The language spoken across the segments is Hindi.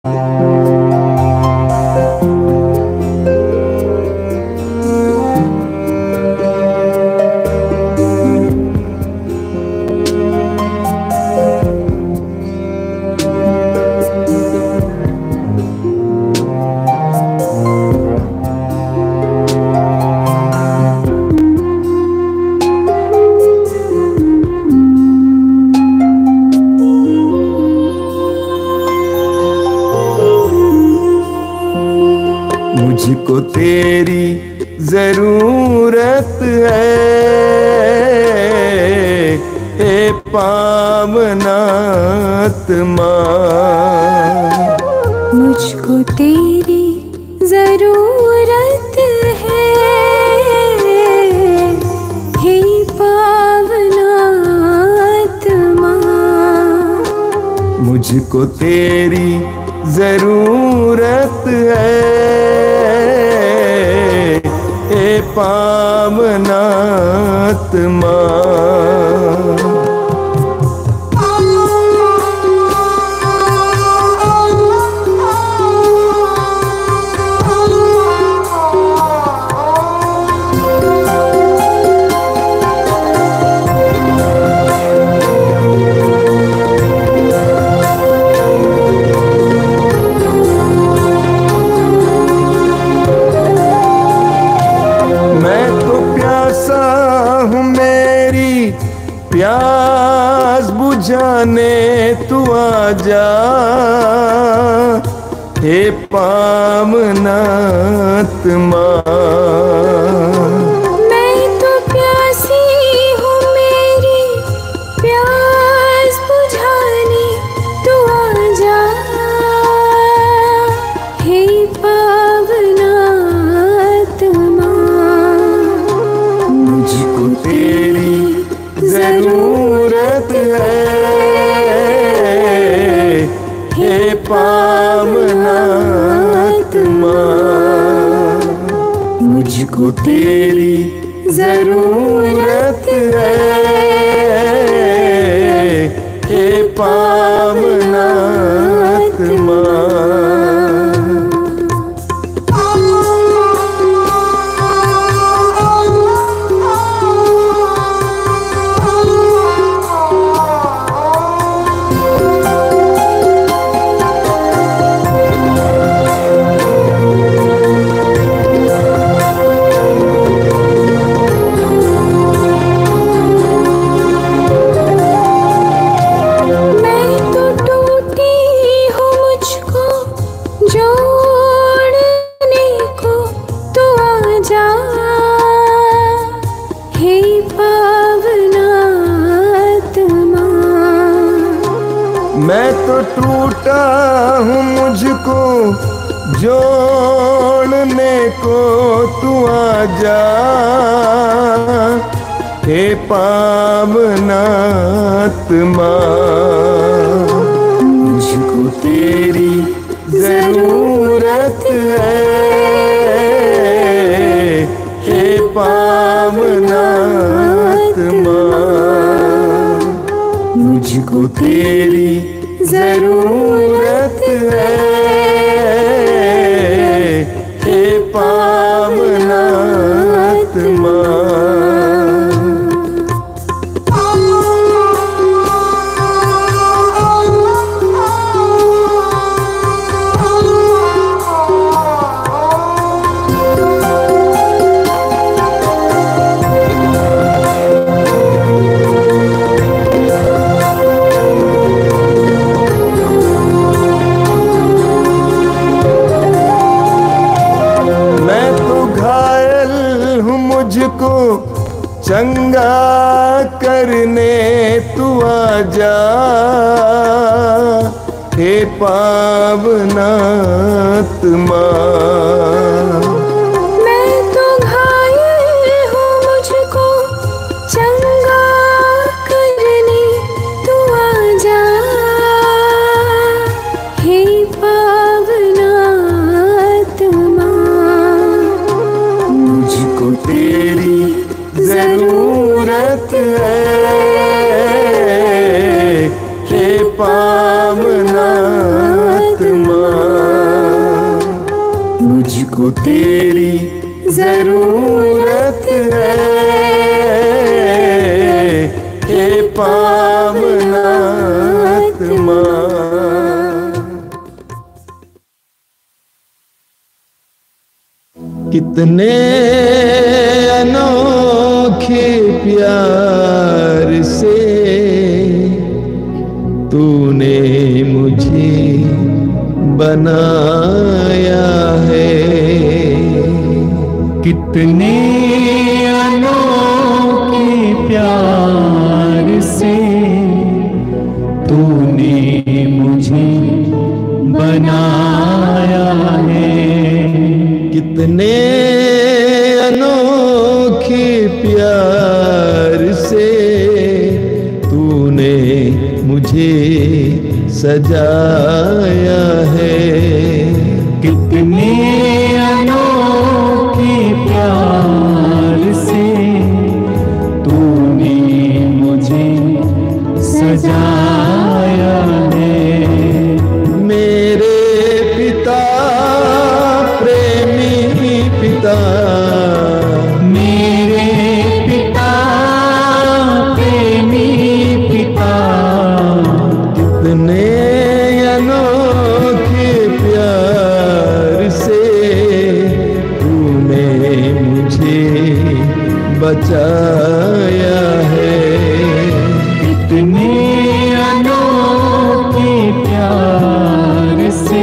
मुझको तेरी जरूरत है, ए पावनात्मा। मुझको तेरी जरूरत है, हे पावनात्मा। मुझको तेरी जरूरत है, ए पावनात्मा। प्यास बुझाने तू आजा, हे पावनात्मा। मैं तो प्यासी हूँ, मेरी प्यास बुझाने तू आजा, हे पावनात्मा। मुझको तेरी जरूरत है, हे पावनात्मा। मुझको तेरी जरूरत है, हे पावनात्मा। मैं तो टूटा हूँ, मुझको जोड़ने को तू आजा, हे पावनात्मा। मुझको तेरी जरूरत है, हे पावनात्मा। मुझको तेरी जरूरत है, हे पावनात्मा। मुझको चंगा करने तू आजा, हे पावनात्मा। मैं तो घायल हूँ, मुझको चंगा करने तू आजा, हे पावनात्मा। मुझको तेरी जरूरत है, हे पावनात्मा। मुझको तेरी जरूरत है, हे पावनात्मा। कितने अनोखे प्यार से तूने मुझे बनाया है, कितने अनोखे प्यार से तूने मुझे बनाया है, कितने अनोखे प्यार से तूने मुझे सजाया है, कितने अनोखे प्यार से तूने मुझे सजाया है। मेरे पिता प्रेमी पिता, मेरे पिता प्रेमी पिता, कितने अनोखे प्यार से तूने मुझे बचाया है, कितने अनोखे प्यार से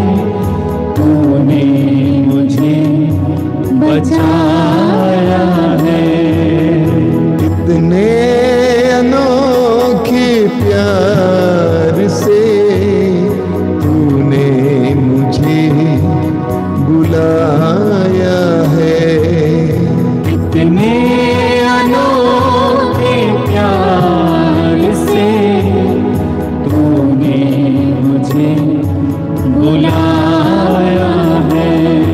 तूने मुझे बचाया है, कितने अनोखे प्यार से तूने मुझे बुलाया है, कितने अनोखे प्यार से तूने मुझे बुलाया है।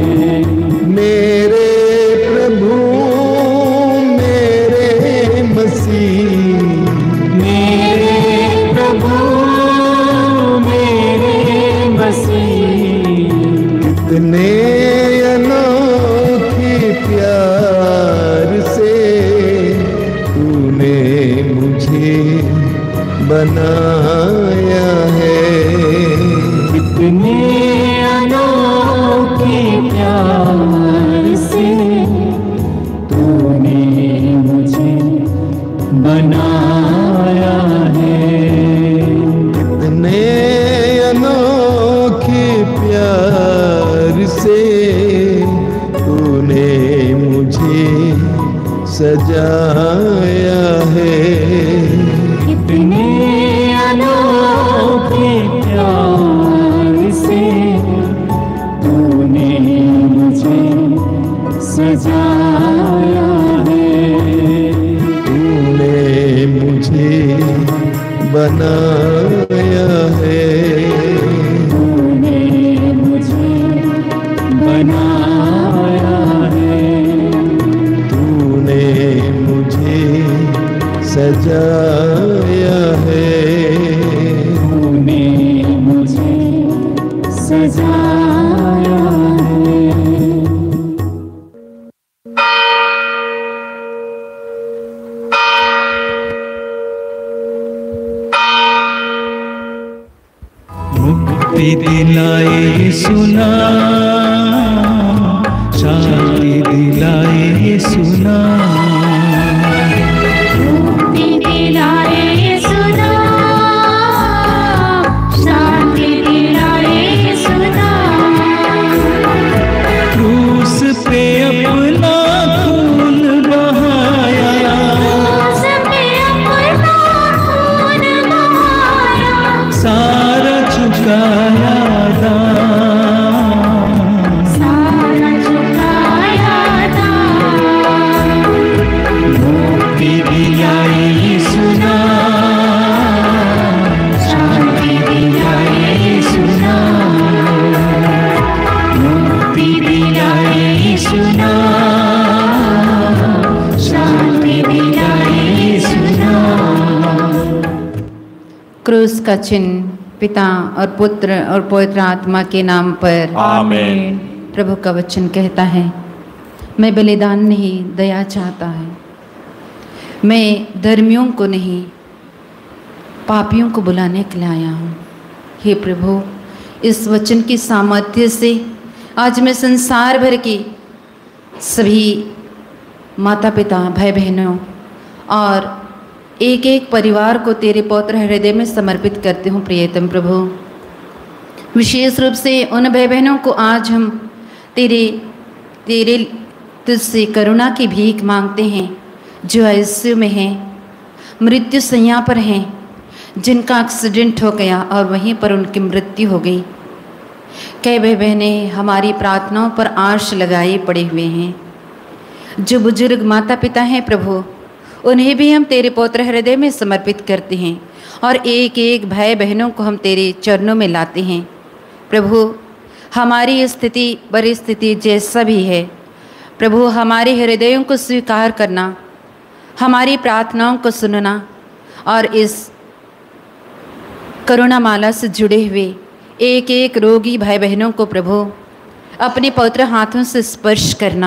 मेरे प्रभु मेरे मसीह, मेरे प्रभु मेरे मसीह, कितने अनोखे प्यार से तूने मुझे बनाया है, कितने अनोखे प्यार से तूने मुझे बनाया है, कितने अनोखे प्यार से तूने मुझे सजाया है, कितने अनोखे प्यार से तूने मुझे सजाया है, तूने मुझे बनाया है, तूने मुझे बनाया है, तूने मुझे सजाया है, तूने मुझे सजाया है। मुक्ति दिलाए सुना, शांति दिलाए सुना, मुक्ति दिलाए सुना, शांति दिलाए सुना, क्रूस पे अपना खून बहाया, क्रूस पे अपना खून बहाया, सारा चुकाया दाम, सारा चुकाया दाम, मुक्ति दिलाए सुना, शांति दिलाए सुना, मुक्ति दिलाए सुना, शांति दिलाए सुना। क्रूस का चिन्ह पिता और पुत्र और पवित्र आत्मा के नाम पर आमीन। प्रभु का वचन कहता है, मैं बलिदान नहीं दया चाहता है, मैं धर्मियों को नहीं पापियों को बुलाने के लिए आया हूँ। हे प्रभु, इस वचन की सामर्थ्य से आज मैं संसार भर की सभी माता पिता भाई बहनों और एक एक परिवार को तेरे पवित्र हृदय में समर्पित करती हूँ। प्रियतम प्रभु, विशेष रूप से उन भाई बहनों को आज हम तेरे तुझसे करुणा की भीख मांगते हैं जो आईसीयू में हैं, मृत्यु सैया पर हैं, जिनका एक्सीडेंट हो गया और वहीं पर उनकी मृत्यु हो गई। कई भाई बहनें हमारी प्रार्थनाओं पर आश लगाए पड़े हुए हैं। जो बुजुर्ग माता पिता हैं प्रभु, उन्हें भी हम तेरे पवित्र हृदय में समर्पित करते हैं और एक एक भाई बहनों को हम तेरे चरणों में लाते हैं। प्रभु, हमारी स्थिति परिस्थिति जैसा भी है प्रभु, हमारे हृदयों को स्वीकार करना, हमारी प्रार्थनाओं को सुनना और इस करुणा माला से जुड़े हुए एक एक रोगी भाई बहनों को प्रभु अपने पवित्र हाथों से स्पर्श करना।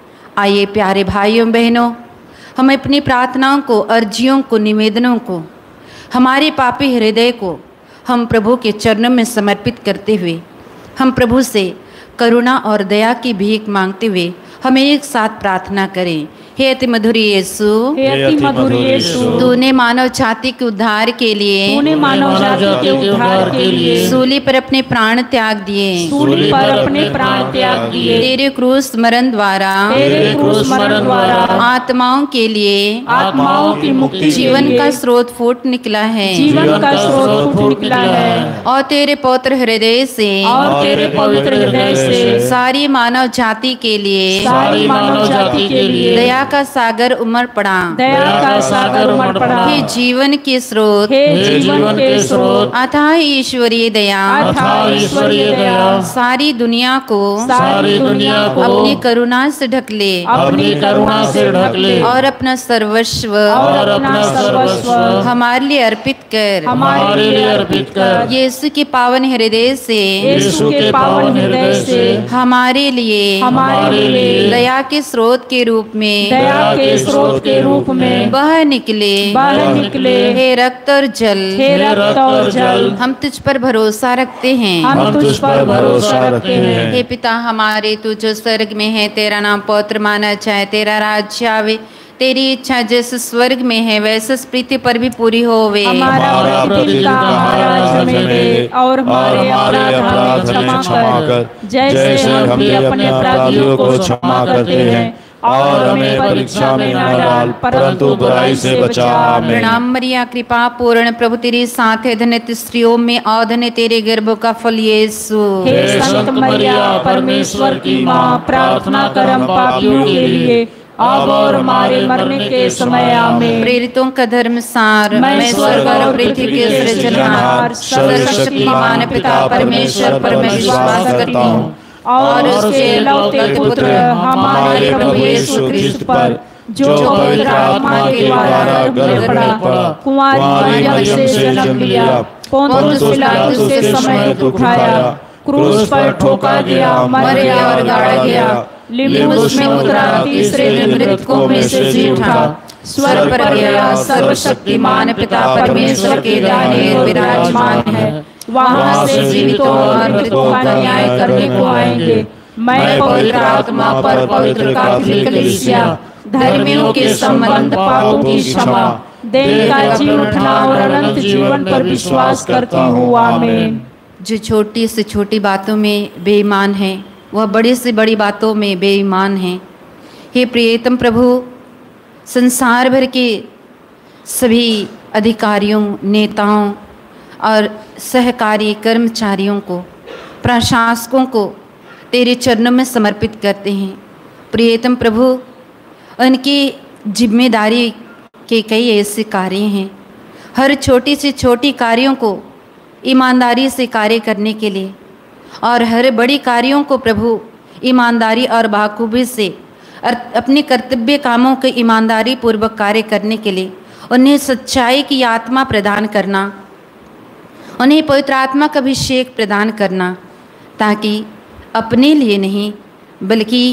आइए प्यारे भाइयों बहनों, हम अपनी प्रार्थनाओं को, अर्जियों को, निवेदनों को, हमारे पापी हृदय को हम प्रभु के चरणों में समर्पित करते हुए हम प्रभु से करुणा और दया की भीख मांगते हुए हम एक साथ प्रार्थना करें। हे अति मधुर यीशु, हे अति मधुर यीशु, तूने मानव जाति के उद्धार के लिए, तूने मानव जाति के उद्धार के लिए सूली पर अपने प्राण त्याग दिए, सूली पर अपने प्राण त्याग दिए। तेरे क्रूस मरण द्वारा, तेरे क्रूस मरण द्वारा आत्माओं के लिए आत्माओं की मुक्ति जीवन का स्रोत फूट निकला है, जीवन का स्रोत फूट निकला है और तेरे पवित्र हृदय से, और तेरे पवित्र हृदय से सारी मानव जाति के लिए, सारी मानव जाति के लिए दया का सागर उमड़ पड़ा, दया का सागर उमड़ पड़ा। हे जीवन के स्रोत, हे जीवन के स्रोत, अथाह ईश्वरीय दया, अथाह ईश्वरीय दया सारी दुनिया को, सारी दुनिया को अपनी करुणा से ढक ले, अपनी करुणा से ढक ले और अपना सर्वस्व, और अपना सर्वस्व हमारे लिए अर्पित कर, हमारे लिए अर्पित कर। यीशु के पावन हृदय से, यीशु के पावन हृदय से हमारे लिए, हमारे लिए दया के स्रोत के रूप में, दया के स्रोत के रूप में बह निकले, बह निकले। हे रक्त और जल, हे रक्त और जल, हम तुझ पर भरोसा रखते हैं, हम तुझ पर भरोसा रखते हैं। हे पिता हमारे, तू जो स्वर्ग में है, तेरा नाम पवित्र माना जाए, तेरा राज्य आवे, तेरी इच्छा जैसे स्वर्ग में है वैसे इस पृथ्वी पर भी पूरी होवे। हमारा प्रतिदिन का आहार हमें दे और हमारे अपराध हमें क्षमा कर, जैसे हम भी अपने अपराधियों को क्षमा करते हैं, और हमें परीक्षा में न डाल परंतु बुराई से बचा। आमीन। प्रणाम मरिया, कृपा पूर्ण, प्रभु तेरे साथ है, धन्य तू स्त्रियों में और धन्य तेरे गर्भ का फल यीशु। हे संत मरिया, परमेश्वर की माँ, प्रार्थना कर हम पापियों के लिए अब और हमारे मरने के समय। आमीन। प्रेरितों का धर्म सार, मैं स्वर्ग और पृथ्वी के सृजनहार सर्वशक्तिमान पिता परमेश्वर पर मैं विश्वास करता हूँ और उसके लौते पुत्र हमारे प्रभु यीशु ख्रिस्त पर, जो पवित्र आत्मा के द्वारा गर्भ पड़ा, कुंवारी मरियम से जन्म लिया, पोंतियुस पिलातुस के समय दुख उठाया, क्रूस पर ठोका गया, मर और गाड़ा गया, लिम्बुस में उतरा, तीसरे दिन मृतकों में से जी उठा, स्वर्ग पर गया, सर्वशक्तिमान पिता परमेश्वर के दाहिने विराजमान है, वहाँ से जीवितों और मृतकों का न्याय करने को आएंगे। मैं पवित्र आत्मा पर पवित्र कैथोलिक कलीसिया, धर्मियों के संबंध, पापों की क्षमा, देह का जी उठना और अनंत जीवन पर विश्वास करता हूँ। आमीन। जो छोटी से छोटी बातों में बेईमान है, वह बड़ी से बड़ी बातों में बेईमान है। हे प्रियतम प्रभु, संसार भर के सभी अधिकारियों, नेताओं और सहकारी कर्मचारियों को, प्रशासकों को तेरे चरणों में समर्पित करते हैं। प्रियतम प्रभु, उनकी जिम्मेदारी के कई ऐसे कार्य हैं, हर छोटी से छोटी कार्यों को ईमानदारी से कार्य करने के लिए और हर बड़ी कार्यों को प्रभु ईमानदारी और बाखूबी से अपने कर्तव्य कामों के ईमानदारी पूर्वक कार्य करने के लिए उन्हें सच्चाई की आत्मा प्रदान करना, उन्हें पवित्र आत्मा का अभिषेक प्रदान करना, ताकि अपने लिए नहीं बल्कि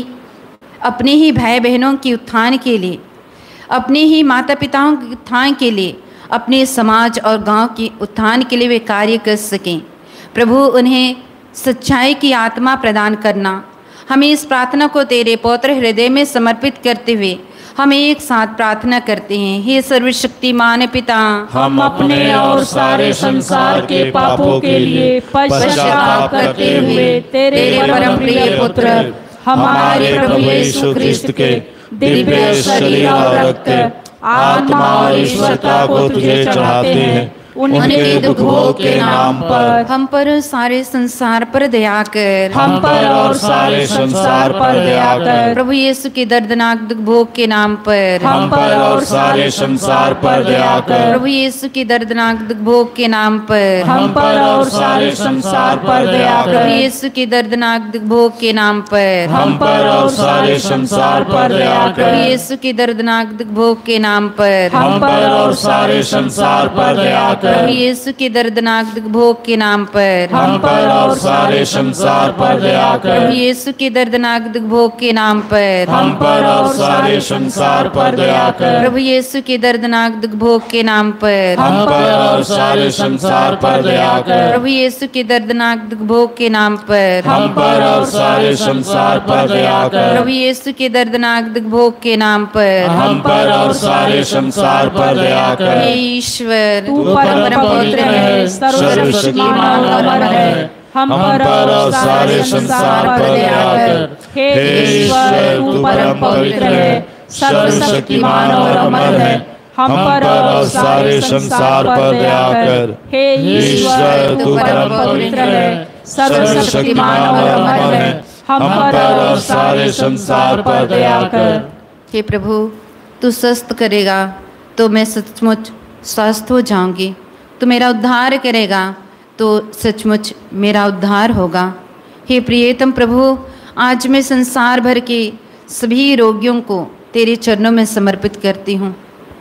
अपने ही भाई बहनों के उत्थान के लिए, अपने ही माता पिताओं के उत्थान के लिए, अपने समाज और गांव के उत्थान के लिए वे कार्य कर सकें। प्रभु उन्हें सच्चाई की आत्मा प्रदान करना। हमें इस प्रार्थना को तेरे पवित्र हृदय में समर्पित करते हुए हम एक साथ प्रार्थना करते हैं। हे सर्वशक्तिमान पिता, हम अपने और सारे संसार के पापों के लिए पश्चाताप करते हुए तेरे परम प्रिय पुत्र हमारे प्रभु यीशु ख्रिस्त के दिव्य शरीर और रक्त, आत्मा और ईश्वरता को तुझे चढ़ाते हैं। उनके दुख भोग के नाम पर हम पर और सारे संसार पर दया कर। हम पर और सारे संसार पर दया कर। प्रभु यीशु के दर्दनाक दुख भोग के नाम पर हम पर और सारे संसार पर दया कर। प्रभु यीशु के दर्दनाक दुख भोग के नाम पर हम पर और सारे संसार पर दया प्रभु कर। यीशु के दर्दनाक दुख भोग के नाम पर हम पर और सारे संसार पर दया प्रभु कर। यीशु के दर्दनाक दुख भोग के नाम पर हम पर और सारे संसार पर दया कर। प्रभु यीशु के दर्दनाक दुख भोग के नाम पर हम पर और सारे संसार पर दया कर। प्रभु यीशु के दर्दनाक दुख भोग के नाम पर हम पर और सारे संसार पर दया कर। प्रभु यीशु के दर्दनाक दुख भोग के नाम पर हम पर और सारे संसार पर दया कर। प्रभु यीशु के दर्दनाक दुख भोग के नाम पर हम पर और सारे संसार पर दया कर। प्रभु यीशु के दर्दनाक दुख भोग के नाम पर हम पर और सारे संसार पर दया कर। हे ईश्वर, तू परम पवित्र है, सर्वशक्तिमान और अमर है। हम पर और सारे संसार पर दया कर। हे ईश्वर, तू परम पवित्र है, सर्वशक्तिमान और अमर है। हम पर और सारे संसार पर दया कर। हे ईश्वर, तू परम पवित्र है, सर्वशक्तिमान और अमर है। हम पर और सारे संसार पर दया कर। हे प्रभु, तू स्वस्थ करेगा तो मैं सचमुच स्वस्थ हो जाऊंगी। तू मेरा उद्धार करेगा तो सचमुच मेरा उद्धार होगा। हे प्रियतम प्रभु, आज मैं संसार भर के सभी रोगियों को तेरे चरणों में समर्पित करती हूँ,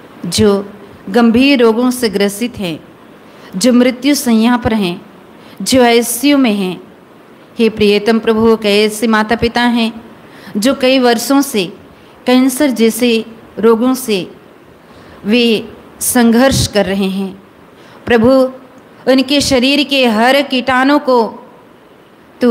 जो गंभीर रोगों से ग्रसित हैं, जो मृत्यु संज्ञा पर हैं, जो आईसीयू में हैं। हे प्रियतम प्रभु, कई ऐसे माता पिता हैं जो कई वर्षों से कैंसर जैसे रोगों से वे संघर्ष कर रहे हैं। प्रभु, उनके शरीर के हर कीटाणु को तू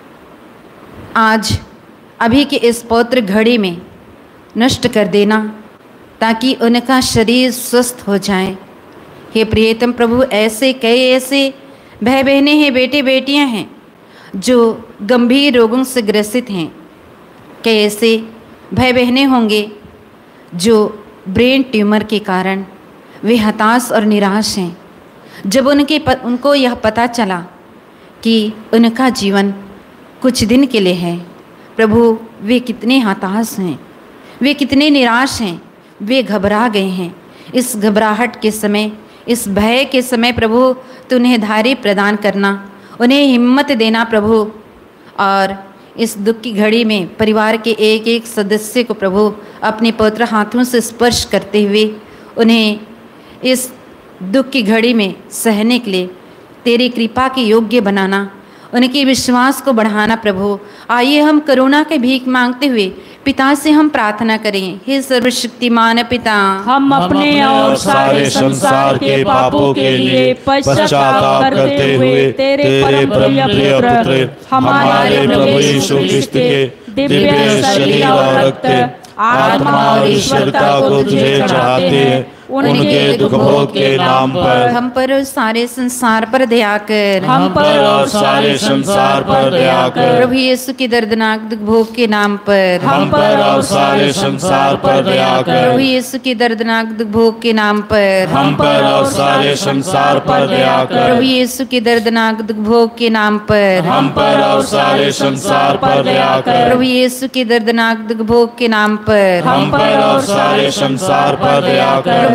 आज अभी के इस पवित्र घड़ी में नष्ट कर देना, ताकि उनका शरीर स्वस्थ हो जाए। हे प्रियतम प्रभु, ऐसे भाई बहनें हैं, बेटे बेटियां हैं जो गंभीर रोगों से ग्रसित हैं। कई ऐसे भाई बहनें होंगे जो ब्रेन ट्यूमर के कारण वे हताश और निराश हैं। जब उनको यह पता चला कि उनका जीवन कुछ दिन के लिए है, प्रभु वे कितने हताश हैं, वे कितने निराश हैं, वे घबरा गए हैं। इस घबराहट के समय, इस भय के समय प्रभु तू उन्हें धैर्य प्रदान करना, उन्हें हिम्मत देना प्रभु। और इस दुख की घड़ी में परिवार के एक एक सदस्य को प्रभु अपने पवित्र हाथों से स्पर्श करते हुए उन्हें इस दुख की घड़ी में सहने के लिए तेरी कृपा के योग्य बनाना, उनके विश्वास को बढ़ाना प्रभु। आइए हम करुणा के भीख मांगते हुए पिता से हम प्रार्थना करें। हे सर्वशक्तिमान पिता, हम अपने और सारे संसार के पापों के लिए पश्चाताप करते हुए तेरे परम प्रिय पुत्र हमारे प्रभु यीशु ख्रिस्त के दिव्य शरीर और रक्त, आत्मा और ईश्वरता को तुझे चढ़ाते हैं। उनके दुख भोग के नाम पर हम पर और सारे संसार पर दया कर। हम पर और सारे संसार पर दया कर। प्रभु यीशु के दर्दनाक दुख भोग के नाम पर हम पर और सारे संसार पर दया कर। प्रभु यीशु के दर्दनाक दुख भोग के नाम पर हम पर और सारे संसार पर दया कर। प्रभु यीशु के दर्दनाक दुख भोग के नाम पर हम पर और सारे संसार पर दया कर। प्रभु यीशु के दर्दनाक दुख भोग के नाम पर हम पर और सारे संसार पर दया कर। प्रभु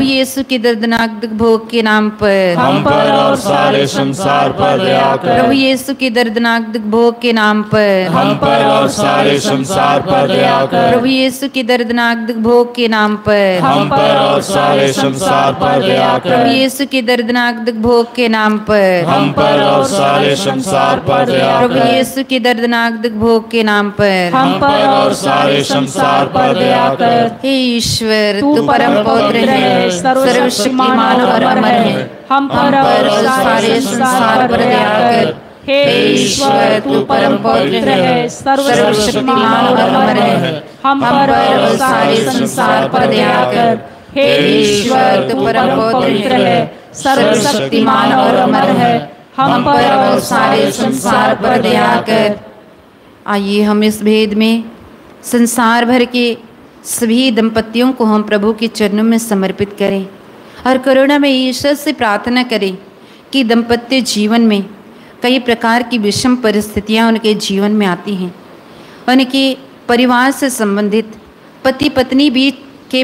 यीशु के दर्दनाक दुख भोग के नाम पर हम पर और सारे संसार पर दया कर। प्रभु यीशु के दर्दनाक दुख भोग के नाम पर हम पर और सारे संसार पर दया कर। प्रभु यीशु के दर्दनाक दुख भोग के नाम पर हम पर और सारे संसार पर दया कर। प्रभु यीशु के दर्दनाक दुख भोग के नाम पर हम पर और सारे संसार पर दया प्रभु कर। यीशु के दर्दनाक दुख भोग के नाम पर हम पर और सारे संसार पर दया कर। हे ईश्वर तू तू परम पौत्र है, सर्वशक्तिमान और अमर है। हम पर और सारे संसार पर दया कर। हे ईश्वर तू परम पौत्र है, सर्वशक्तिमान और अमर है। हम पर और सारे संसार पर दया कर। हे ईश्वर तू परम पौत्र है, सर्वशक्तिमान और अमर है। हम पर और सारे संसार पर दया कर। आइए हम इस भेद में संसार भर के सभी दंपतियों को हम प्रभु के चरणों में समर्पित करें और करुणा में ईश्वर से प्रार्थना करें कि दाम्पत्य जीवन में कई प्रकार की विषम परिस्थितियां उनके जीवन में आती हैं। उनके परिवार से संबंधित पति पत्नी के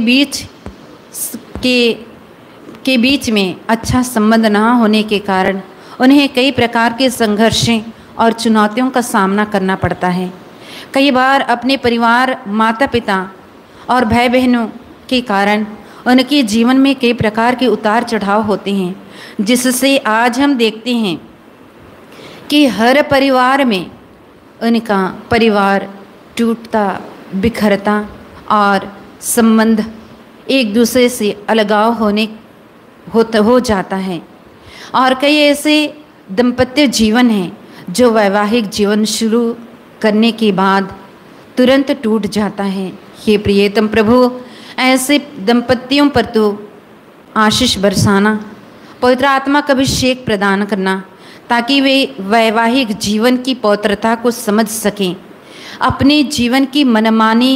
बीच में अच्छा संबंध ना होने के कारण उन्हें कई प्रकार के संघर्षें और चुनौतियों का सामना करना पड़ता है। कई बार अपने परिवार, माता पिता और भाई बहनों के कारण उनके जीवन में कई प्रकार के उतार चढ़ाव होते हैं, जिससे आज हम देखते हैं कि हर परिवार में उनका परिवार टूटता, बिखरता और संबंध एक दूसरे से अलगाव हो जाता है। और कई ऐसे दाम्पत्य जीवन हैं जो वैवाहिक जीवन शुरू करने के बाद तुरंत टूट जाता है। हे प्रियतम प्रभु, ऐसे दंपतियों पर तो आशीष बरसाना, पवित्र आत्मा का अभिषेक प्रदान करना, ताकि वे वैवाहिक जीवन की पवित्रता को समझ सकें, अपने जीवन की मनमानी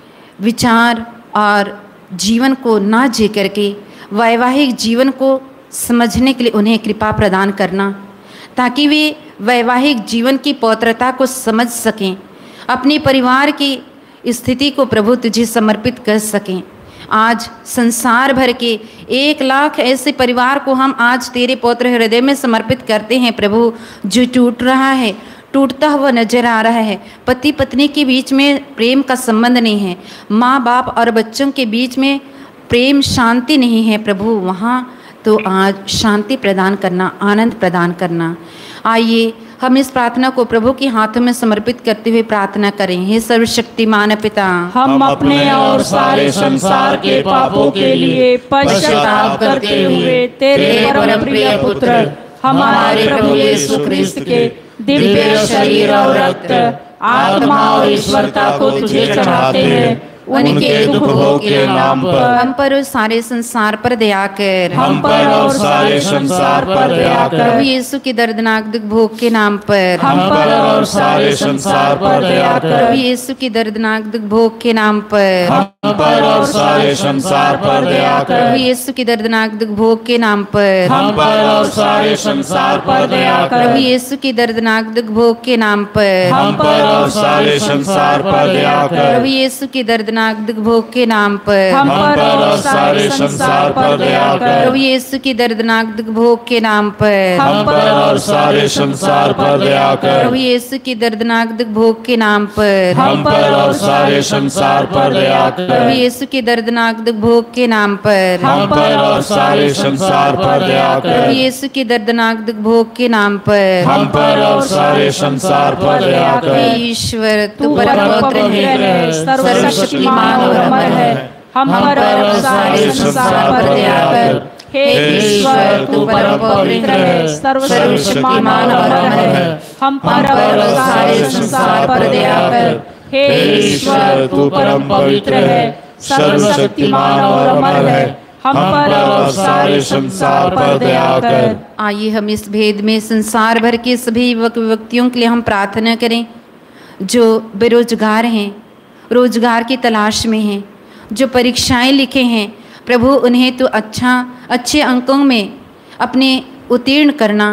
विचार और जीवन को ना जी करके वैवाहिक जीवन को समझने के लिए उन्हें कृपा प्रदान करना, ताकि वे वैवाहिक जीवन की पवित्रता को समझ सकें, अपने परिवार की स्थिति को प्रभु तुझे समर्पित कर सकें। आज संसार भर के 1 लाख ऐसे परिवार को हम आज तेरे पवित्र हृदय में समर्पित करते हैं प्रभु, जो टूट रहा है, टूटता हुआ नजर आ रहा है। पति पत्नी के बीच में प्रेम का संबंध नहीं है, माँ बाप और बच्चों के बीच में प्रेम शांति नहीं है प्रभु, वहाँ तो आज शांति प्रदान करना, आनंद प्रदान करना। आइए हम इस प्रार्थना को प्रभु के हाथों में समर्पित करते हुए प्रार्थना करें। हे सर्वशक्तिमान पिता, हम अपने और सारे संसार के पापों के लिए पश्चाताप करते हुए तेरे परम प्रिय पुत्र हमारे प्रभु यीशु ख्रिस्त के दिव्य शरीर और रक्त, आत्मा और ईश्वरता को तुझे चढ़ाते हैं। उनके दुख भोग के नाम पर हम पर और सारे संसार पर दया कर। हम पर और सारे संसार पर दया कर। प्रभु यीशु के दर्दनाक दुख भोग के नाम पर हम पर और सारे संसार पर दया कर। प्रभु यीशु के दर्दनाक दुख भोग के नाम पर हम पर और सारे संसार पर दया कर। प्रभु यीशु के दर्दनाक दुख भोग के नाम पर हम पर और सारे संसार पर दया कर। प्रभु यीशु के दर्दनाक दुख भोग के नाम पर हम पर और सारे संसार पर दया कर। प्रभु यीशु के दर्दनाक दुख भोग के नाम पर हम पर और सारे संसार पर दया कर। प्रभु यीशु के दर्दनाक दुख भोग के नाम पर हम पर और सारे संसार पर दया कर। प्रभु यीशु के दर्दनाक दुख भोग के नाम पर हम पर और सारे संसार पर दया कर। प्रभु यीशु के दर्दनाक दुख भोग के नाम पर हम पर और सारे संसार पर दया कर। प्रभु यीशु के दर्दनाक दुख भोग के नाम पर हम पर और सारे संसार पर दया कर। ईश्वर तू परम पवित्र है, सर्वशक्तिमान और अमर है। हम पर और सारे संसार पर दया कर। हे ईश्वर तू परम पवित्र है, सर्वशक्तिमान और अमर है। हम पर और सारे संसार पर दया कर। हे ईश्वर तू परम पवित्र है, सर्वशक्तिमान और अमर है। हम पर और सारे संसार पर दया कर। आइए हम इस भेद में संसार भर के सभी व्यक्तियों के लिए हम प्रार्थना करें जो बेरोजगार हैं, रोजगार की तलाश में हैं, जो परीक्षाएं लिखे हैं प्रभु, उन्हें तो अच्छे अंकों में अपने उत्तीर्ण करना,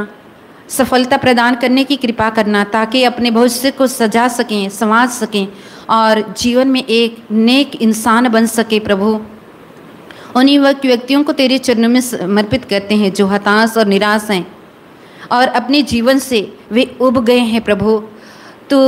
सफलता प्रदान करने की कृपा करना, ताकि अपने भविष्य को सजा सकें, संवार सकें और जीवन में एक नेक इंसान बन सके प्रभु। उन्हीं व्यक्तियों को तेरे चरणों में समर्पित करते हैं जो हताश और निराश हैं और अपने जीवन से वे उब गए हैं। प्रभु तो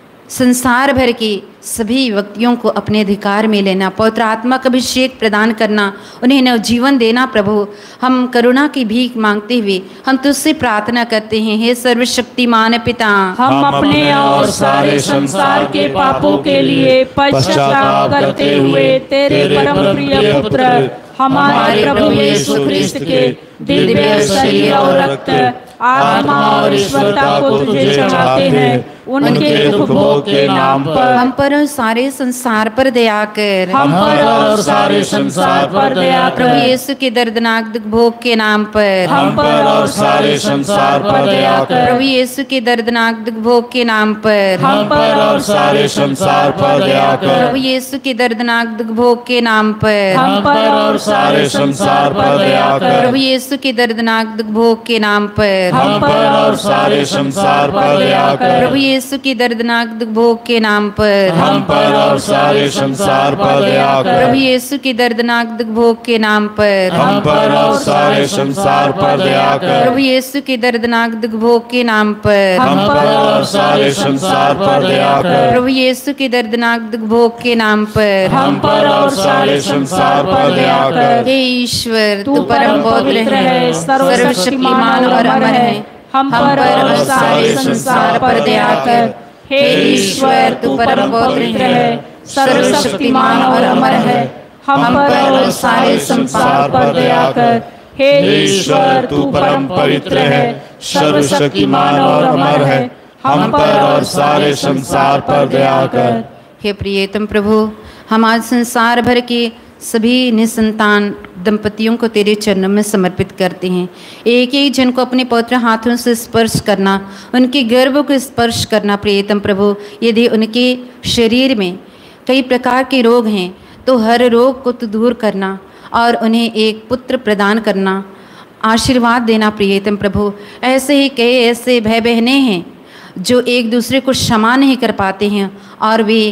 संसार भर के सभी व्यक्तियों को अपने अधिकार में लेना, पवित्र आत्मा का अभिषेक प्रदान करना, उन्हें नवजीवन देना। प्रभु हम करुणा की भीख मांगते हुए हम तुझसे प्रार्थना करते हैं। हे सर्वशक्तिमान पिता, हम अपने और सारे संसार के पापों के लिए पश्चाताप करते हुए तेरे परम प्रिय पुत्र हमारे प्रभु यीशु ख्रिस्त के दिव्य शरीर और रक्त, आत्मा और ईश्वरता को तुझे चढ़ाते हैं। उनके दुख भोग के नाम पर हम पर और सारे संसार पर दया कर। हम पर और सारे संसार पर दया कर। प्रभु यीशु के दर्दनाक दुख भोग के नाम पर हम पर और सारे संसार पर दया कर। प्रभु यीशु के दर्दनाक दुख भोग के नाम पर हम पर और सारे संसार पर दया कर। प्रभु यीशु के दर्दनाक दुख भोग के नाम पर हम पर और सारे संसार पर दया कर। प्रभु यीशु के दर्दनाक दुख भोग के नाम पर हम पर और सारे संसार पर दया कर। प्रभु यीशु के दर्दनाक दुख भोग के नाम पर हम पर और सारे संसार पर दया कर। प्रभु यीशु के दर्दनाक दुख भोग के नाम पर हम पर और सारे संसार पर दया कर। प्रभु यीशु के दर्दनाक दुख भोग के नाम पर हम पर और सारे संसार पर दया कर। प्रभु यीशु के दर्दनाक दुख भोग के नाम पर हम पर और सारे संसार पर दया कर। हे ईश्वर, तू परम पवित्र है, सर्वशक्तिमान और अमर है। हम पर और सारे संसार पर दया कर। हे ईश्वर, तू परम पवित्र है, सर्वशक्तिमान और अमर है। हम पर और सारे संसार पर दया कर। हे ईश्वर, तू परम पवित्र है, सर्वशक्तिमान और अमर है। हम पर और सारे संसार पर दया कर। हे प्रियतम प्रभु, हम आज संसार भर के सभी निसंतान दंपतियों को तेरे चरणों में समर्पित करते हैं। एक एक जन को अपने पवित्र हाथों से स्पर्श करना, उनके गर्भ को स्पर्श करना। प्रियतम प्रभु, यदि उनके शरीर में कई प्रकार के रोग हैं तो हर रोग को तू दूर करना और उन्हें एक पुत्र प्रदान करना, आशीर्वाद देना। प्रियतम प्रभु, ऐसे ही कई ऐसे भाई बहनें हैं जो एक दूसरे को क्षमा नहीं कर पाते हैं और वे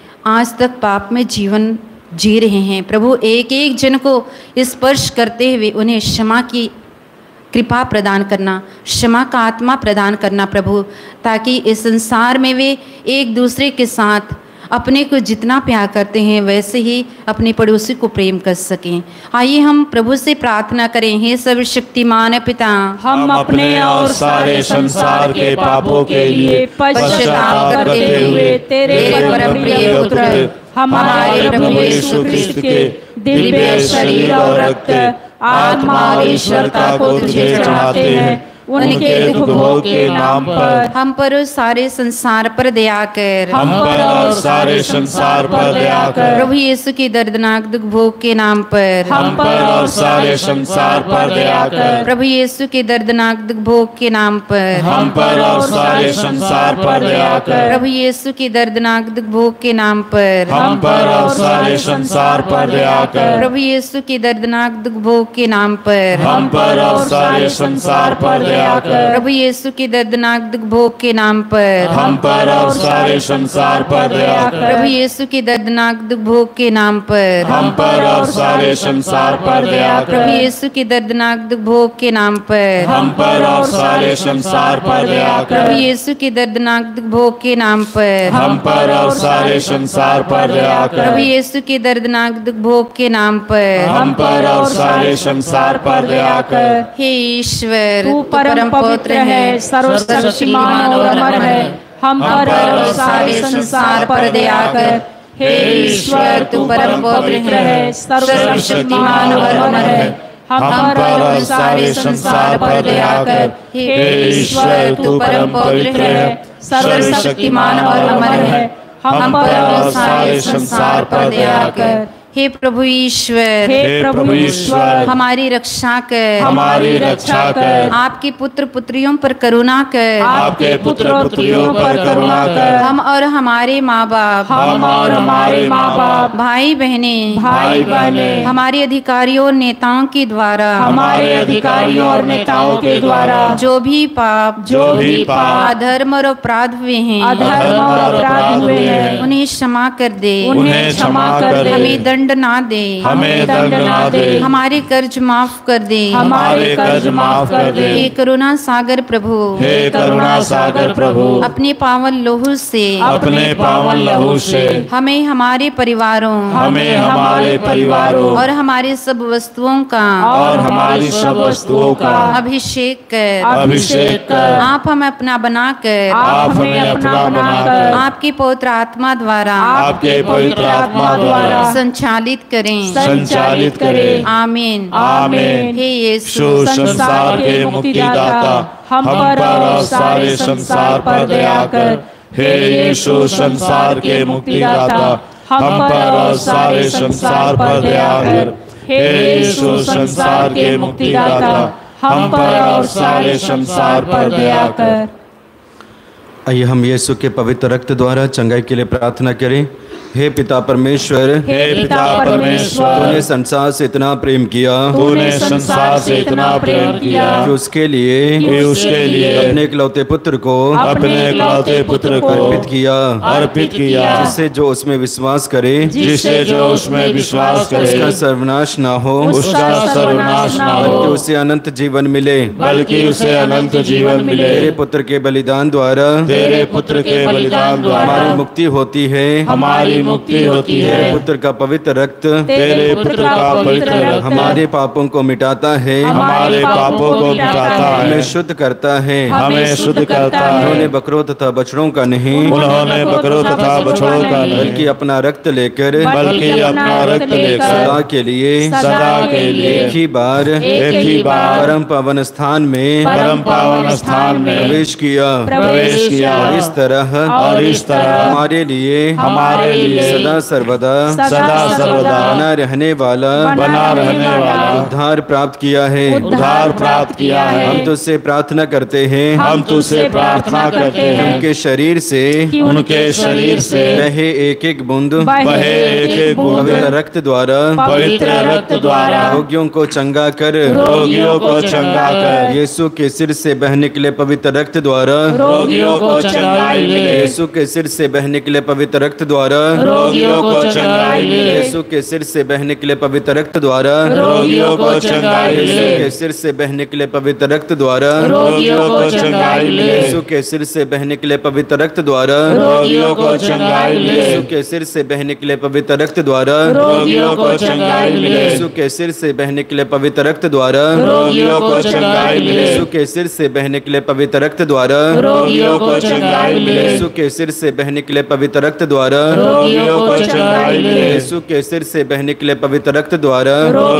आज तक पाप में जीवन जी रहे हैं। प्रभु, एक एक जन को स्पर्श करते हुए उन्हें क्षमा की कृपा प्रदान करना, क्षमा का आत्मा प्रदान करना प्रभु, ताकि इस संसार में वे एक दूसरे के साथ अपने को जितना प्यार करते हैं वैसे ही अपने पड़ोसी को प्रेम कर सकें। आइए हम प्रभु से प्रार्थना करें। हे सर्वशक्तिमान पिता, हम अपने और सारे संसार के पापों के लिए पश्चाताप करते हुए तेरे परम प्रिय पुत्र हमारे प्रभु यीशु ख्रिस्त के दिव्य शरीर और रक्त, आत्मा और ईश्वरता को तुझे चढ़ाते हैं। उनके दुख भोग के नाम पर हम पर और सारे संसार पर दया कर। हम पर और सारे संसार पर दया कर। प्रभु यीशु के दर्दनाक दुख भोग के नाम पर हम पर और सारे संसार पर दया कर। प्रभु यीशु के दर्दनाक दुख भोग के नाम पर हम पर और सारे संसार पर दया कर। प्रभु यीशु के दर्दनाक दुख भोग के नाम पर हम पर और सारे संसार पर दया कर। प्रभु यीशु के दर्दनाक दुख भोग के नाम पर हम पर और सारे संसार पर दया कर। प्रभु यीशु के दर्दनाक दुख भोग के नाम पर हम पर और सारे संसार पर दया कर। प्रभु यीशु के दर्दनाक दुख भोग के नाम पर हम पर और सारे संसार पर दया कर। प्रभु यीशु के दर्दनाक दुख भोग के नाम पर हम पर और सारे संसार पर दया कर। प्रभु यीशु के दर्दनाक दुख भोग के नाम पर हम पर और सारे संसार पर दया कर। प्रभु यीशु के दर्दनाक दुख भोग के नाम पर हम पर और सारे संसार पर दया कर। हे ईश्वर, तू परम पवित्र है, सर्वशक्तिमान और अमर है। हम पर और सारे संसार पर दया कर। हे ईश्वर, तू परम पवित्र है, सर्वशक्तिमान और अमर है। हम पर और सारे संसार पर दया कर। हे ईश्वर, तू परम पवित्र है, सर्वशक्तिमान और अमर है। हम पर और सारे संसार पर दया कर। हे प्रभु ईश्वर, हे प्रभु ईश्वर, हमारी रक्षा कर, हमारी रक्षा कर। आपके पुत्र पुत्रियों पर करुणा कर, आपके पुत्र पुत्रियों पर करुणा कर। हम और हमारे माँ बाप, हम और हमारे माँ बाप, भाई बहने, भाई बहने, हमारे अधिकारियों और नेताओं के द्वारा, हमारे अधिकारियों और नेताओं के द्वारा जो भी पाप, अधर्म और अपराध हुए हैं, अधर्म और अपराध हुए हैं, उन्हें क्षमा कर दे, उन्हें क्षमा कर दे। हमें दंड दंड ना दे, हमें दंड ना दे, हमारे कर्ज माफ कर दे, हमारे कर्ज माफ कर दे। हे करुणा सागर प्रभु, हे करुणा सागर प्रभु, अपने पावन लहू से अपने पावन लहू से हमें हमारे परिवारों हमें हमारे परिवारों और हमारे सब वस्तुओं का और हमारी सब वस्तुओं का अभिषेक कर, अभिषेक कर, आप हमें अपना बनाकर आप हमें अपना बनाकर आपकी पवित्र आत्मा द्वारा आपके पवित्र आत्मा द्वारा संचालित करें, संचालित करें। आमीन। आमीन। हे यीशु, शु संसार के मुक्तिदाता, हम पर और सारे संसार पर दया कर। हे यीशु संसार के मुक्तिदाता, हम पर और सारे संसार पर दया कर। हे यीशु संसार के मुक्तिदाता, हम पर और सारे संसार पर दया कर। आइए हम यीशु के पवित्र रक्त द्वारा चंगाई के लिए प्रार्थना करें। हे पिता परमेश्वर, हे पिता परमेश्वर, तूने संसार से इतना प्रेम किया तूने संसार से इतना प्रेम किया कि उसके लिए अपने इकलौते पुत्र को अपने इकलौते पुत्र को अर्पित किया, जिससे जो उसमें विश्वास करे जिससे जो उसमें विश्वास करे उसका सर्वनाश ना हो, उसका सर्वनाश ना हो, बल्कि उसे अनंत जीवन मिले। बल्कि उसे अनंत जीवन मिले। तेरे पुत्र के बलिदान द्वारा तेरे पुत्र के बलिदान द्वारा हमारी मुक्ति होती है, हमारी मुक्ति होती है। तेरे पुत्र का पवित्र रक्त तेरे पुत्र का पवित्र रक्त हमारे पापों को मिटाता है, हमारे पापों को मिटाता हमें है, शुद्ध करता है, हमें शुद्ध करता है। उन्होंने बकरों तथा बछड़ों का नहीं उन्होंने बकरों तथा बछड़ों का नहीं, बल्कि अपना रक्त लेकर बल्कि अपना रक्त लेकर सदा के लिए एक ही बार परम पावन स्थान में प्रवेश किया। और इस तरह हमारे लिए सदा सर्वदा बना रहने वाला उद्धार प्राप्त किया है। हम तुझसे प्रार्थना करते हैं, उनके शरीर से बहे एक एक बूंद पवित्र रक्त द्वारा रोगियों को चंगा कर, यीशु के सिर से बह निकले पवित्र रक्त द्वारा यीशु के सिर से बह निकले पवित्र रक्त द्वारा यीशु के सिर से बह निकले पवित्र रक्त द्वारा यीशु के सिर से बह निकले पवित्र रक्त द्वारा यीशु के सिर से बह निकले पवित्र रक्त द्वारा यीशु के सिर से बह निकले पवित्र रक्त द्वारा यीशु के सिर से बह निकले पवित्र रक्त द्वारा यीशु के सिर से बह निकले पवित्र रक्त द्वारा यीशु के सिर से बह निकले पवित्र रक्त द्वारा यीशु के सिर से बह निकले पवित्र रक्त द्वारा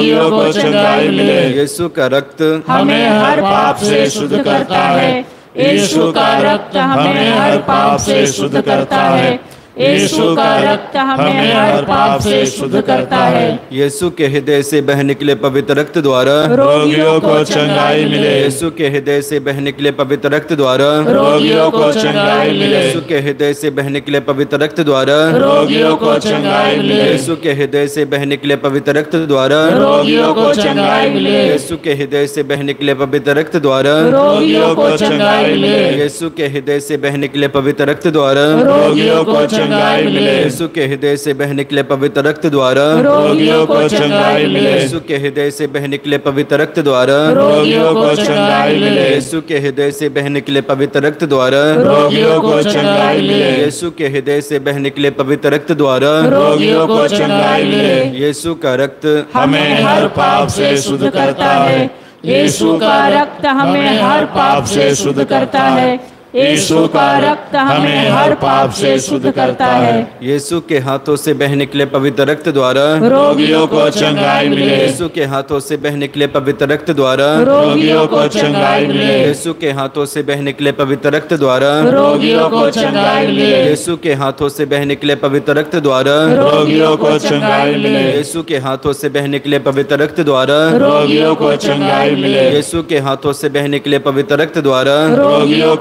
यीशु का रक्त हमें हर पाप से शुद्ध करता है। यीशु का रक्त हमें हर पाप से शुद्ध करता है। यीशु का रक्त हमें हर पाप से शुद्ध करता है। यीशु के हृदय से बह निकले पवित्र रक्त द्वारा रोगियों को चंगाई मिले। यीशु के हृदय से बह निकले पवित्र रक्त द्वारा रोगियों को चंगाई मिले। यीशु के हृदय से बह निकले पवित्र रक्त द्वारा रोगियों को चंगाई मिले। यीशु के हृदय से बह निकले पवित्र रक्त द्वारा रोगियों को चंगाई मिले। यीशु के हृदय से बह निकले पवित्र रक्त द्वारा रोगियों को चंगाई मिले। यीशु के हृदय से बह निकले पवित्र रक्त द्वारा रोगियों को चंगाई मिले। यीशु के हृदय से बह निकले पवित्र रक्त द्वारा रोगियों को चंगाई मिले। यीशु के हृदय से बह निकले पवित्र रक्त द्वारा रोगियों को चंगाई मिले। यीशु के हृदय से बह निकले पवित्र रक्त द्वारा रोगियों को चंगाई मिले। यीशु के हृदय से बह निकले पवित्र रक्त द्वारा रोगियों को चंगाई मिले। यीशु का रक्त हमें हर पाप से शुद्ध करता है। यीशु का रक्त हमें हर पाप से शुद्ध करता है। यीशु का रक्त हमें हर पाप से शुद्ध करता है। यीशु के हाथों से बह निकले पवित्र रक्त द्वारा रोगियों को चंगाई मिले। यीशु के हाथों से बह निकले पवित्र रक्त द्वारा रोगियों को चंगाई मिले। यीशु के हाथों से बह निकले पवित्र रक्त द्वारा रोगियों को चंगाई मिले। यीशु के हाथों से बह निकले पवित्र रक्त द्वारा रोगियों को चंगाई मिले। यीशु के हाथों से बह निकले पवित्र रक्त द्वारा रोगियों को चंगाई मिले। यीशु के हाथों से बह निकले पवित्र रक्त द्वारा रोगियों को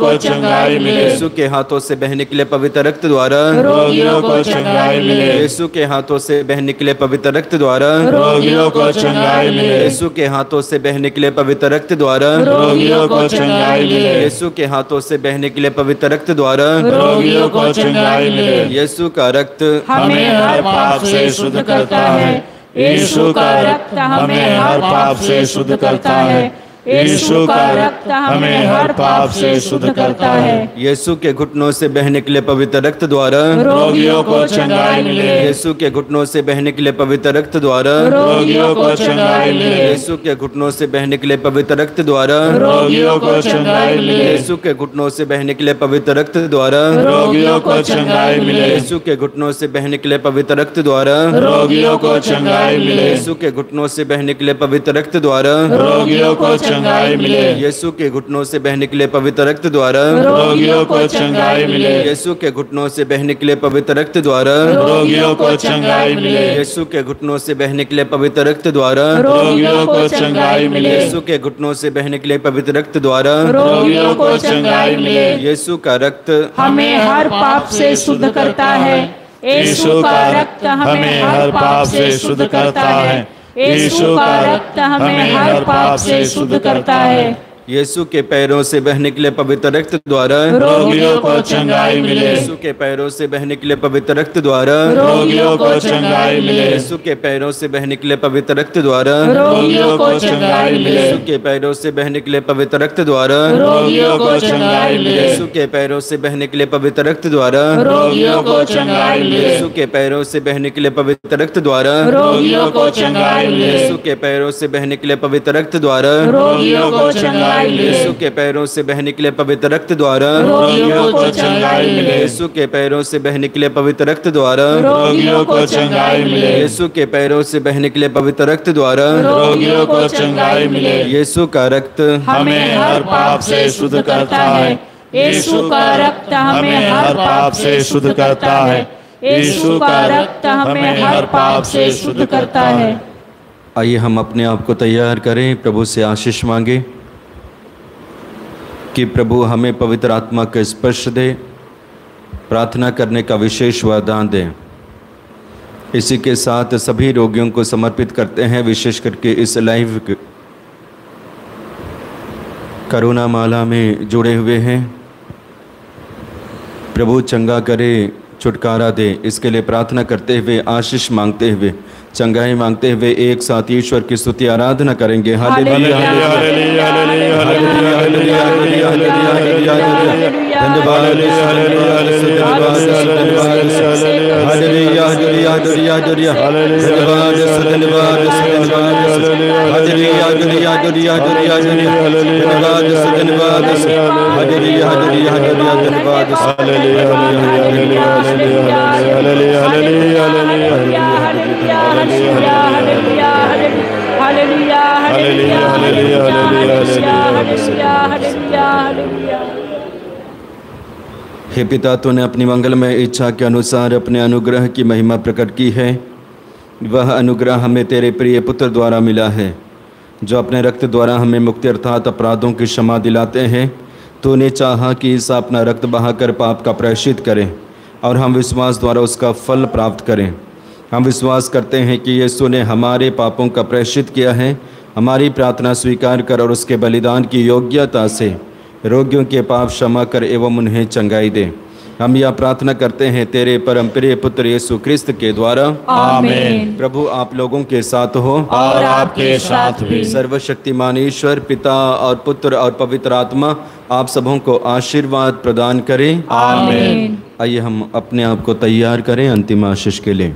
चंगाई मिले। यीशु के हाथों से बह निकले पवित्र रक्त द्वारा रोगियों को चंगाई मिले। यीशु के हाथों से बह निकले पवित्र रक्त द्वारा रोगियों को चंगाई मिले। यीशु के हाथों से बह निकले पवित्र रक्त द्वारा रोगियों को चंगाई मिले। यीशु के हाथों से बह निकले पवित्र रक्त द्वारा रोगियों को चंगाई मिले। यीशु का रक्त हमें हर पाप से शुद्ध करता है। यीशु का रक्त हमें हर पाप से शुद्ध करता है। यीशु का रक्त हमें हर पाप से शुद्ध करता है। यीशु के घुटनों से बह निकले पवित्र रक्त द्वारा रोगियों को चंगाई मिले। यीशु के घुटनों से बह निकले पवित्र रक्त द्वारा रोगियों को चंगाई मिले। यीशु के घुटनों से बह निकले पवित्र रक्त द्वारा रोगियों को चंगाई मिले। यीशु के घुटनों से बह निकले पवित्र रक्त द्वारा रोगियों को चंगाई मिले। यीशु के घुटनों से बह निकले पवित्र रक्त द्वारा रोगियों को चंगाई मिले। यीशु के घुटनों से बह निकले पवित्र रक्त द्वारा रोगियों को चंगाई मिले। यीशु के घुटनों से बह निकले पवित्र रक्त द्वारा रोगियों को चंगाई मिले। यीशु के घुटनों से बह निकले पवित्र रक्त द्वारा रोगियों को चंगाई मिले। यीशु के घुटनों से बह निकले पवित्र रक्त द्वारा रोगियों को चंगाई मिले। यीशु के घुटनों से बह निकले पवित्र रक्त द्वारा रोगियों को चंगाई मिले। यीशु का रक्त हमें हर पाप से शुद्ध करता है। यीशु का रक्त हमें हर पाप से शुद्ध करता है। यीशु का रक्त हमें हर पाप से शुद्ध करता है। यीशु के पैरों से बह निकले पवित्र रक्त द्वारा रोगियों को चंगाई मिले। यीशु के पैरों से बह निकले पवित्र रक्त द्वारा रोगियों को चंगाई मिले। यीशु के पैरों से बह निकले पवित्र रक्त द्वारा रोगियों को चंगाई मिले। यीशु के पैरों से बह निकले पवित्र रक्त द्वारा रोगियों को चंगाई मिले। यीशु के पैरों से बह निकले पवित्र रक्त द्वारा रोगियों को चंगाई मिले। यीशु के पैरों से बह निकले पवित्र रक्त द्वारा रोगियों को चंगाई मिले। यीशु के पैरों से बह निकले पवित्र रक्त द्वारा रोगियों को चंगाई मिले। यीशु के पैरों से बह निकले पवित्र रक्त द्वारा रोगियों को चंगाई मिले। यीशु के पैरों से बह निकले पवित्र रक्त द्वारा रोगियों को चंगाई मिले। यीशु के पैरों से बह निकले पवित्र रक्त द्वारा रोगियों को चंगाई मिले। यीशु का रक्त हमें हर पाप से शुद्ध करता है। यीशु का रक्त हमें हर पाप से शुद्ध करता है। यीशु का रक्त हमें हर पाप से शुद्ध करता है। आइए हम अपने आप को तैयार करें, प्रभु से आशीष मांगे कि प्रभु हमें पवित्र आत्मा का स्पर्श दे, प्रार्थना करने का विशेष वरदान दे। इसी के साथ सभी रोगियों को समर्पित करते हैं, विशेष करके इस लाइव करुणा माला में जुड़े हुए हैं। प्रभु चंगा करे, छुटकारा दे, इसके लिए प्रार्थना करते हुए, आशीष मांगते हुए, चंगाई मांगते हुए एक साथ ईश्वर की स्तुति आराधना करेंगे। Hallelujah hallelujah hallelujah hallelujah hallelujah hallelujah hallelujah hallelujah धन्यवाद हालेलुया हालेलुया हालेलुया हालेलुया धन्यवाद धन्यवाद हालेलुया हालेलुया हालेलुया धन्यवाद धन्यवाद हालेलुया हालेलुया हालेलुया धन्यवाद hallelujah hallelujah hallelujah hallelujah hallelujah हे पिता, तूने अपनी मंगलमय इच्छा के अनुसार अपने अनुग्रह की महिमा प्रकट की है। वह अनुग्रह हमें तेरे प्रिय पुत्र द्वारा मिला है, जो अपने रक्त द्वारा हमें मुक्ति अर्थात अपराधों की क्षमा दिलाते हैं। तूने चाहा कि ईसा अपना रक्त बहाकर पाप का प्रायश्चित करें और हम विश्वास द्वारा उसका फल प्राप्त करें। हम विश्वास करते हैं कि यीशु ने हमारे पापों का प्रायश्चित किया है। हमारी प्रार्थना स्वीकार कर और उसके बलिदान की योग्यता से रोगियों के पाप क्षमा कर एवं उन्हें चंगाई दे। हम यह प्रार्थना करते हैं तेरे परम प्रिय पुत्र यीशु ख्रिस्त के द्वारा, आमीन। प्रभु आप लोगों के साथ हो और आपके साथ भी। सर्वशक्तिमान ईश्वर पिता और पुत्र और पवित्र आत्मा आप सबों को आशीर्वाद प्रदान करें, आमीन। आइए हम अपने आप को तैयार करें अंतिम आशीष के लिए।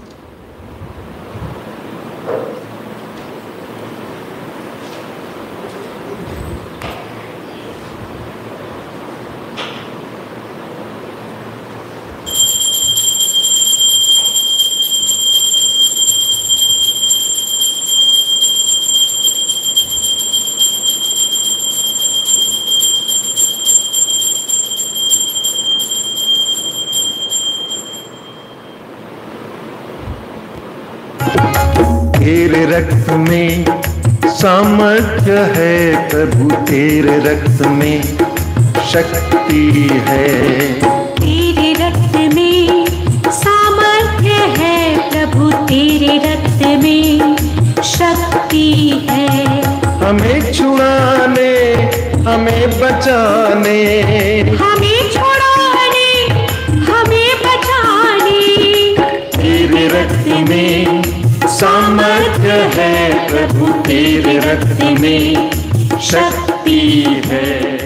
तेरे रक्त में सामर्थ्य है प्रभु, तेरे रक्त में शक्ति है। तेरे रक्त में सामर्थ्य है प्रभु, तेरे रक्त में शक्ति है। हमें छुड़ाने, हमें बचाने, हमें छुड़ाने, हमें बचाने। तेरे रक्त में सामर्थ्य है प्रभु, तेरे रक्त में शक्ति है।